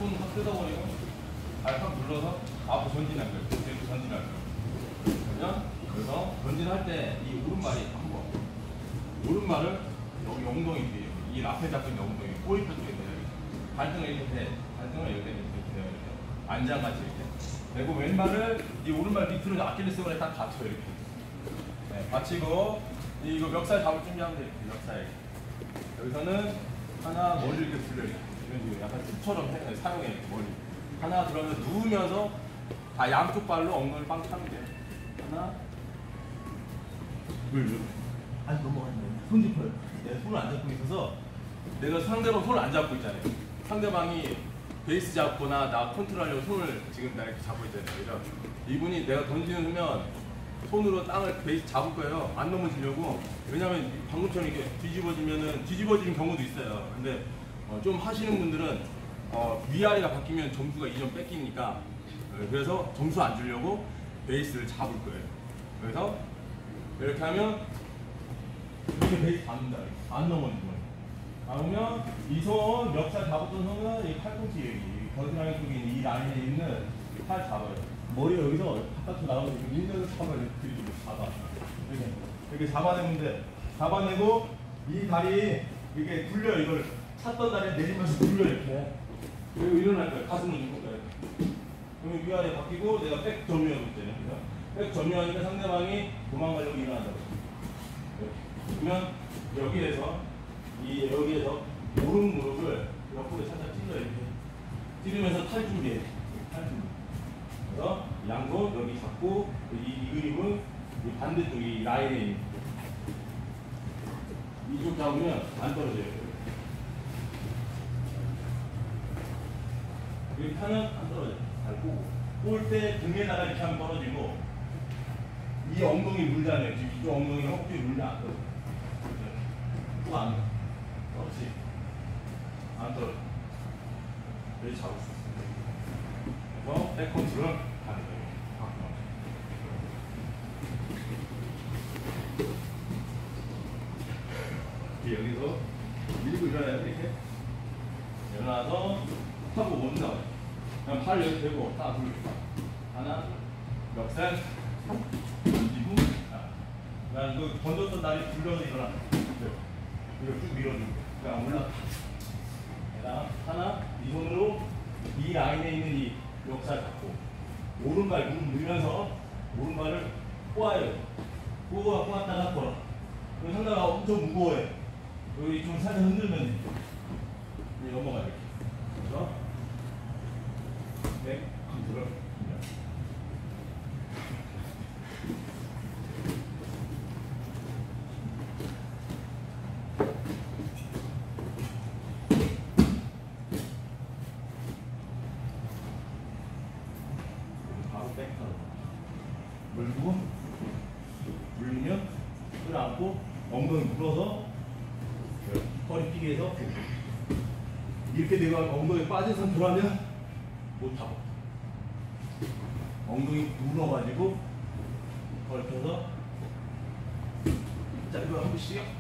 확 뜯어버리고 발팍 눌러서 앞으로 전진할 거예요. 이렇게 전진할 거예요. 그러면 그래서 전진할 때 이 오른발이 한번 오른발을 여기 엉덩이 뒤에 이 앞에 잡고 있는 엉덩이 꼬리뼈 쪽에 대요. 발등을 이렇게 대. 발등을 이렇게 돼요. 이렇게 안장같이 이렇게. 그리고 왼발을 이 오른발 밑으로 아킬레스건에 딱 받쳐요. 이렇게. 네, 받치고 이거 멱살 잡을 준비하면 돼요. 멱살. 여기서는 하나 머리 이렇게 불려요. 이런 식으로 약간 툭처럼 사용해 이렇게 머리. 하나 그러면 누우면서 다 양쪽 발로 엉덩이를 빵 차면 돼요. 하나, 둘. 아니 넘어갔네. 손 짚어요. 내가 손을 안 잡고 있어서 내가 상대방 손을 안 잡고 있잖아요. 상대방이 베이스 잡거나 나 컨트롤하려고 손을 지금 나 이렇게 잡고 있잖아요. 그래서 이분이 내가 던지는 순간 손으로 땅을 베이스 잡을 거예요. 안 넘어지려고. 왜냐면 방금처럼 이렇게 뒤집어지는 경우도 있어요. 근데 좀 하시는 분들은 위아래가 바뀌면 점수가 2점 뺏기니까 그래서 점수 안 주려고 베이스를 잡을 거예요. 그래서 이렇게 하면 이렇게 베이스 잡는다. 안 넘어지는 거예요. 그러면 이 손, 멱살 잡았던 손은 이 팔꿈치 여기 겨드랑이 쪽에 있는 이 라인에 있는 팔 잡아요. 머리가 여기서 바깥으로 나오는 일면을 잡아요. 이렇게 잡아. 이렇게 잡아내면 돼. 잡아내고 이 다리 이렇게 굴려. 이걸 찼던 다리 내리면서 굴려 이렇게. 그리고 일어날 거예요. 가슴을 눕을 거예요. 그러면 위아래 바뀌고 내가 백 점유하고 있잖아요. 백 점유하니까 상대방이 도망가려고 일어난다고. 그러면 여기에서 오른 무릎을 옆으로 살짝 찔러 이렇게 찌르면서 탈 준비해. 탈 준비. 그래서 양손 여기 잡고 이 그림은 이 반대쪽 이 라인에 있는 이쪽 잡으면 안 떨어져요. 이렇게 하면 안 떨어져요. 잘 꼬고 꼴 때 등에다가 이렇게 하면 떨어지고 이 엉덩이 물잖아요. 지금 이쪽 엉덩이 허벅지 물면 안 떨어져요. 또 안 떨어져. 그렇지. 안 떨어져. 여기 잡을 수 있어요. 그래서 백 컨트롤 가는 거예요. 여기서 밀고 일어나야 돼. 이렇게 일어나서 하고 온다. 그냥 팔 여기 대고 하나 둘 하나 멱살 던지고 그다음 그 던졌던 다리 굴려서 일어나. 이거 쭉 밀어주고 그냥 올라가. 그다음 하나 이 손으로 이 라인에 있는 이 멱살 잡고 오른발 무릎 밀면서 오른발을 꼬아요. 꼬았다가 걸어. 그럼 상대가 엄청 무거워요. 여기 좀 살짝 흔들면 넘어가요. 그래서 백 컨트롤. 바로 백 컨트롤. 물고 물리면 끌어안고 엉덩이 물어서 허리 삐게 해서 이렇게 내가 엉덩이 빠진 상태로 하면 못하고 엉덩이 눌러가지고 걸쳐서 자 이거 한 번씩요.